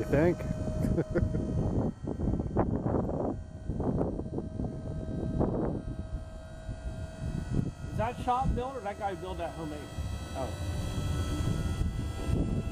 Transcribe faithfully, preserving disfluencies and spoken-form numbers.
think? Is that shop built or that guy built that homemade? Oh.